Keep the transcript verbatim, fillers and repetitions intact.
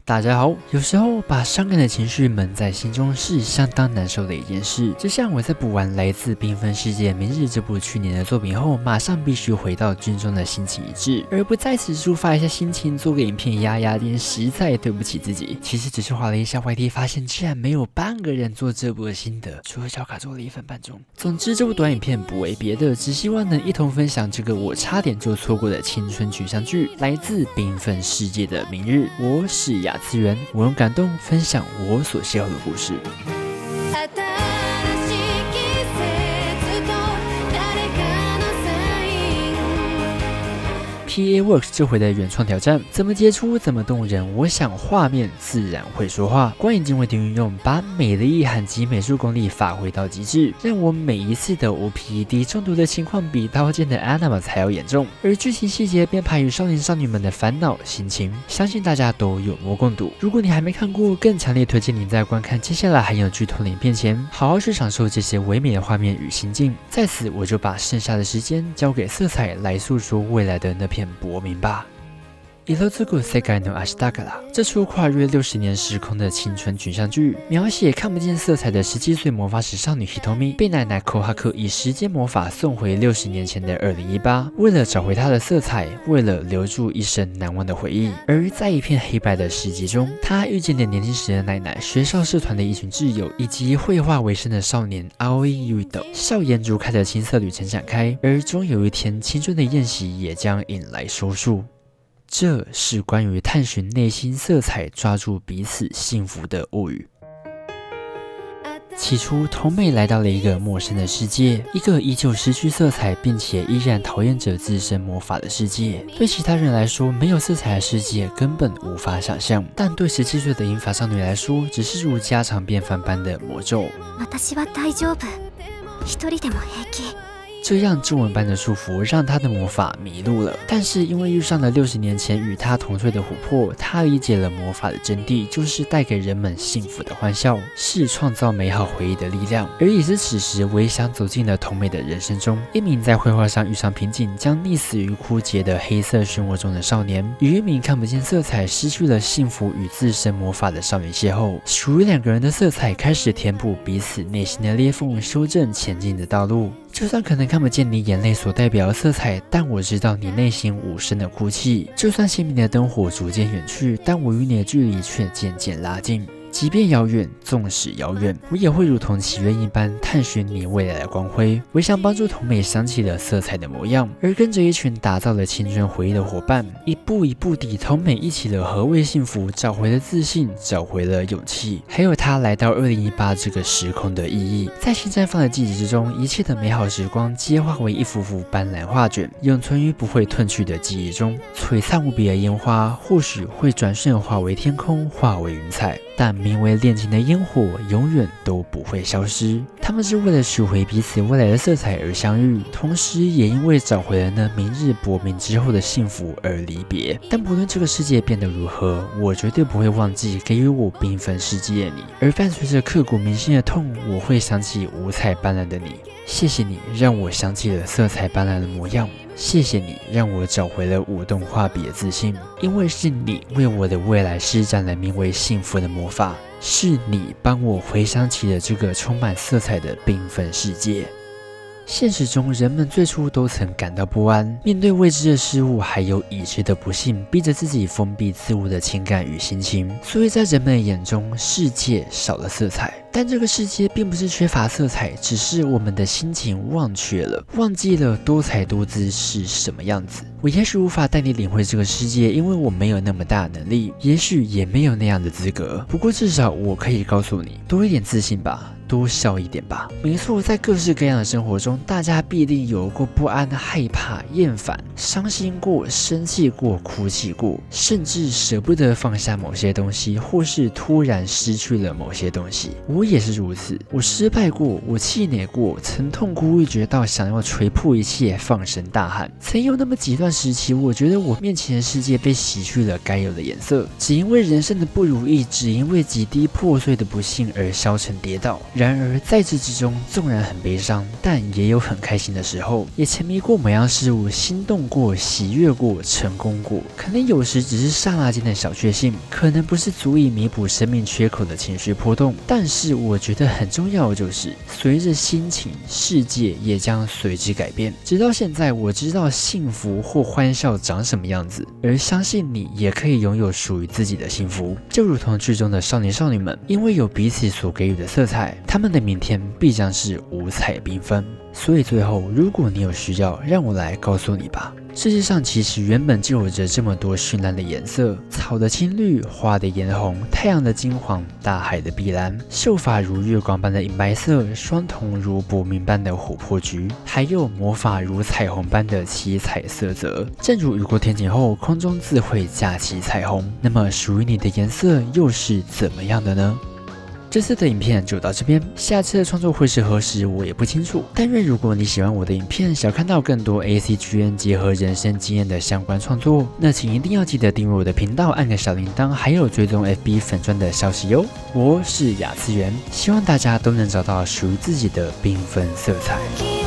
大家好，有时候把伤感的情绪闷在心中是相当难受的一件事。就像我在补完来自缤纷世界明日这部去年的作品后，马上必须回到军中的心情一致，而不在此抒发一下心情，做个影片压压惊，实在对不起自己。其实只是划了一下 Y T， 发现居然没有半个人做这部的心得，除了小卡做了一分半钟。总之，这部短影片不为别的，只希望能一同分享这个我差点就错过的青春群像剧，来自缤纷世界的明日。我是亚次元，我用感动分享我所邂逅的故事。P A Works 这回的原创挑战，怎么杰出，怎么动人，我想画面自然会说话。光影经纬的运用，把美的意涵及美术功力发挥到极致，让我每一次的 O P E D 中毒的情况比刀剑的 Anima 还要严重。而剧情细节编排与少年少女们的烦恼心情，相信大家都有目共睹。如果你还没看过，更强烈推荐你在观看接下来还有剧透的影片前，好好去享受这些唯美的画面与心境。在此，我就把剩下的时间交给色彩来诉说未来的那片薄明吧。Irozuku Sekai no Ashitaから这出跨越六十年时空的青春群像剧，描写看不见色彩的十七岁魔法使少女 Hitomi 被奶奶 Kohaku 以时间魔法送回六十年前的二零一八，为了找回她的色彩，为了留住一生难忘的回忆。而在一片黑白的世界中，她遇见了年轻时的奶奶、学校社团的一群挚友，以及绘画为生的少年 Aoi Yuito。校园如开的青涩旅程展开，而终有一天，青春的宴席也将迎来收束。这是关于探寻内心色彩、抓住彼此幸福的物语。起初，童美来到了一个陌生的世界，一个依旧失去色彩，并且依然讨厌着自身魔法的世界。对其他人来說，没有色彩的世界根本无法想象，但对十七岁的银发少女来说，只是如家常便饭般的魔咒。私は大丈夫。一人でも平気。这样中文般的束缚让他的魔法迷路了，但是因为遇上了六十年前与他同岁的琥珀，他理解了魔法的真谛，就是带给人们幸福的欢笑，是创造美好回忆的力量。而也是此时，唯想走进了童美的人生中，一名在绘画上遇上瓶颈，将溺死于枯竭的黑色漩涡中的少年，与一名看不见色彩、失去了幸福与自身魔法的少女邂逅，属于两个人的色彩开始填补彼此内心的裂缝，修正前进的道路。就算可能看不见你眼泪所代表的色彩，但我知道你内心无声的哭泣。就算鲜明的灯火逐渐远去，但我与你的距离却渐渐拉近。即便遥远，纵使遥远，我也会如同祈愿一般探寻你未来的光辉。我想帮助童美想起了色彩的模样，而跟着一群打造了青春回忆的伙伴，一步一步地童美忆起了何谓幸福，找回了自信，找回了勇气，还有她来到二零一八这个时空的意义。在新绽放的季节之中，一切的美好时光皆化为一幅幅斑斓画卷，永存于不会褪去的记忆中。璀璨无比的烟花或许会转瞬化为天空，化为云彩，但名为恋情的烟火永远都不会消失。他们是为了取回彼此未来的色彩而相遇，同时也因为找回了那明日薄明之后的幸福而离别。但不论这个世界变得如何，我绝对不会忘记给予我缤纷世界的你。而伴随着刻骨铭心的痛，我会想起五彩斑斓的你。谢谢你让我想起了色彩斑斓的模样，谢谢你让我找回了舞动画笔的自信，因为是你为我的未来施展了名为幸福的魔法，是你帮我回想起了这个充满色彩的缤纷世界。现实中，人们最初都曾感到不安，面对未知的事物，还有已知的不幸，逼着自己封闭自我的情感与心情。所以在人们的眼中，世界少了色彩。但这个世界并不是缺乏色彩，只是我们的心情忘却了，忘记了多彩多姿是什么样子。我也许无法带你领会这个世界，因为我没有那么大的能力，也许也没有那样的资格。不过至少我可以告诉你，多一点自信吧，多笑一点吧。没错，在各式各样的生活中，大家必定有过不安、害怕、厌烦、伤心过、生气过、哭泣过，甚至舍不得放下某些东西，或是突然失去了某些东西。我也是如此，我失败过，我气馁过，曾痛哭欲绝到想要捶破一切，放声大喊。曾有那么几段时期，我觉得我面前的世界被洗去了该有的颜色，只因为人生的不如意，只因为几滴破碎的不幸而消沉跌倒。 然而在这之中，纵然很悲伤，但也有很开心的时候，也沉迷过某样事物，心动过、喜悦过、成功过。可能有时只是刹那间的小确幸，可能不是足以弥补生命缺口的情绪波动。但是我觉得很重要的就是，随着心情，世界也将随之改变。直到现在，我知道幸福或欢笑长什么样子，而相信你也可以拥有属于自己的幸福。就如同剧中的少年少女们，因为有彼此所给予的色彩，他们的明天必将是五彩缤纷。所以最后，如果你有需要，让我来告诉你吧。世界上其实原本就有着这么多绚烂的颜色，草的青绿，花的嫣红，太阳的金黄，大海的碧蓝，秀发如月光般的银白色，双瞳如薄明般的琥珀橘，还有魔法如彩虹般的七彩色泽。正如雨过天晴后，空中自会架起彩虹，那么属于你的颜色又是怎么样的呢？这次的影片就到这边，下次的创作会是何时我也不清楚。但愿如果你喜欢我的影片，想看到更多 A C G N 结合人生经验的相关创作，那请一定要记得订阅我的频道，按个小铃铛，还有追踪 F B 粉专的消息哟。我是亚次元，希望大家都能找到属于自己的缤纷色彩。